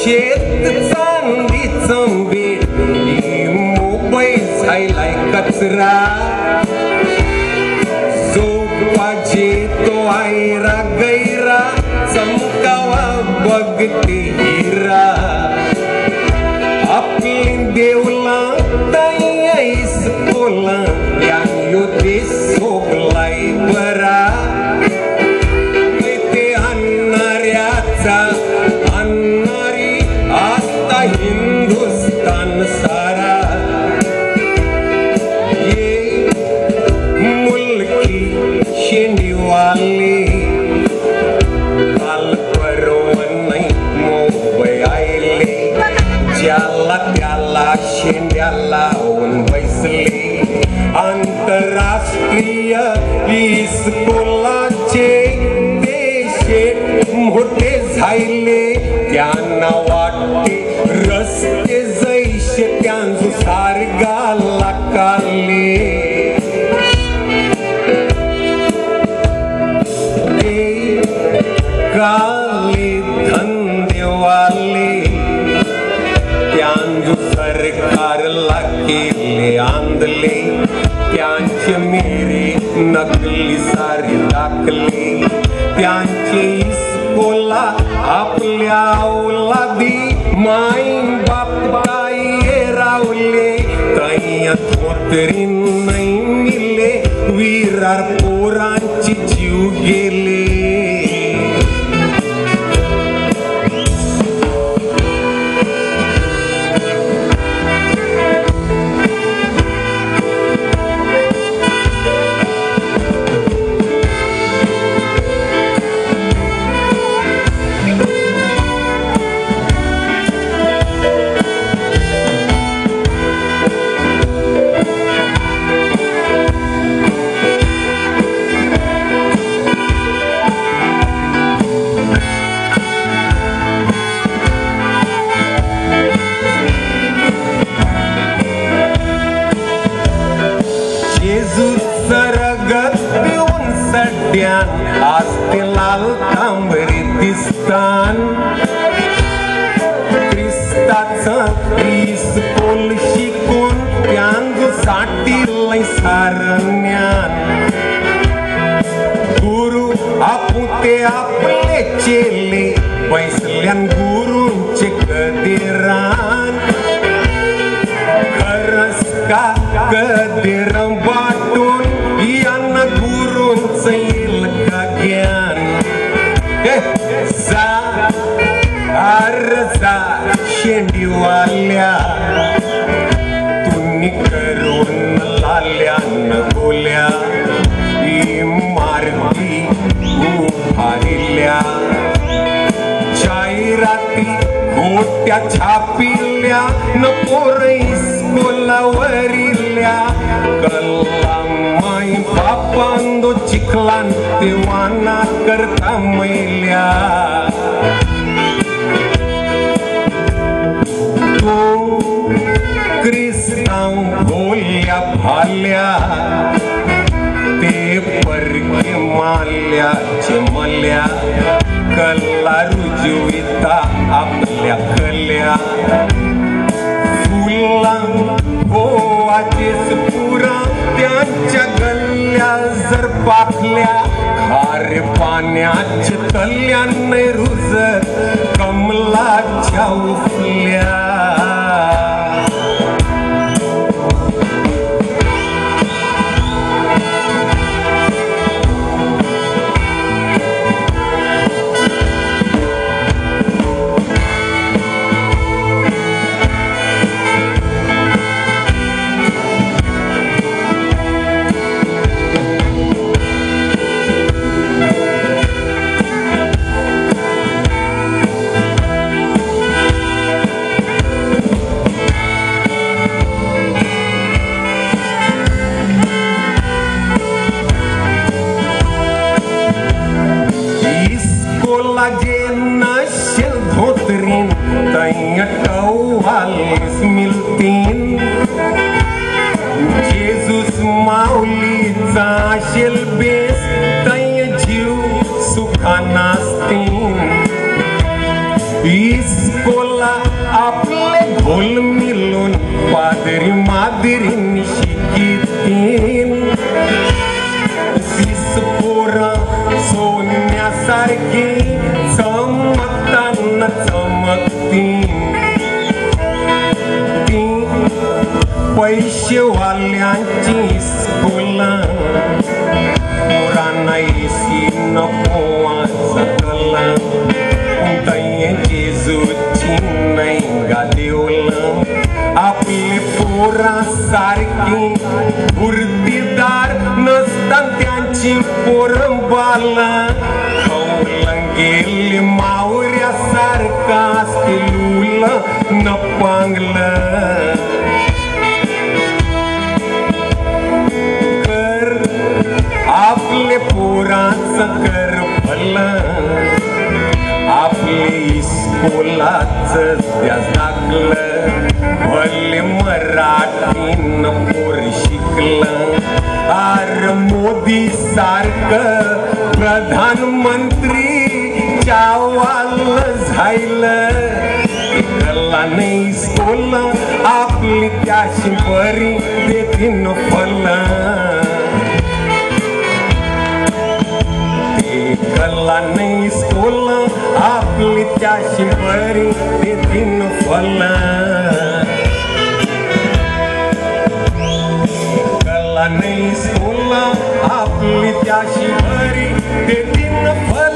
शेत चांदीचं बेडी मुंबई झायलाय कचरा जो पाहिजे तो आयरा गैरा चमकावा बघते हिरा आपली देवला तैस बोला या योदे सोगलाय बरा ते आणणाऱ्याचा आणणारी आता हिंदुस्तान सारा ये मुलकी शेंडीवाले काल परवा नाही मुंबई आले ज्याला त्याला शेंड्याला लावून बैसले आंतरराष्ट्रीय इस्कोलाचे देश मोठे झाले त्यांना वाटते रस्ते जैसे त्यांचं सारगाला काढले काले धंदेवाले त्यांचं सरकारला केले आंदले त्यांचे मेरे नकली सारे दाखले त्यांचे इस्कोला आपल्या औलादी माईन बापाई रावले तैया थोतरीन नाही मिले वीरार पोरांची जीव गेले आस्ते लाल तांबरी दिसतान ख्रिस्ताचं इस्कोल शिकून त्यांचं साठीलंय सारं ज्ञान गुरु आपुते आपले चेले बैसल्यान गुरूंचे कदेरान खरंच का कदेर वाटून यांना गुरूंचं येईल का ज्ञान जा अर्जा शेंडीवाल्या तुम्ही करून लाल्या न बोल्या मार्गी उभारिल्या जाहिराती खोट्या छापिल्या न इस्कोलावरिल्या कल्ला माई बापांदो चिखलान देवाना करता मैल्या तो क्रिस्ताव बोल्या भाल्या ते परके माल्या चिमल्या कल्ला रुजविता आपल्या कल्या फुला गोवाचेच पुरा त्यांच्या गल्ल्या जर पाकल्या खारे पाण्याच्या तल्यान रुजत कमलाच्या उफल्या मिलतीन जेजूस माऊलीचा आशेल बेस तय जीव सुखानास्तीन इस्कोला आपले घोल मिळून पादरी मादरींनी शिकितीन 20 पोरं सोन्यासारखी चमकताना चमकतीन पैसेवाल्यांची इस्कोला पोरांना एसी नको सकला जेजूची नाही गादेवलं आपले पोरासारखी बुरदीदार नसतात त्यांची पोरं बाला खवलं गेले मावऱ्यासारखा असलेलं न पांगलं कर आपले पोराचं कर भलं आपले इस्कोलाच त्या दाखलं भले मराठीनं पोर शिकलं आर मोदी सारखं प्रधानमंत्री चावालं झायलं कला नाही इस्कोला आपली त्याशी बरी देतीन फलं कला नाही इस्कोला आपली त्याशी बरी देतीन फलं कला नाही इस्कोला आपली त्याशी बरी देतीन फलं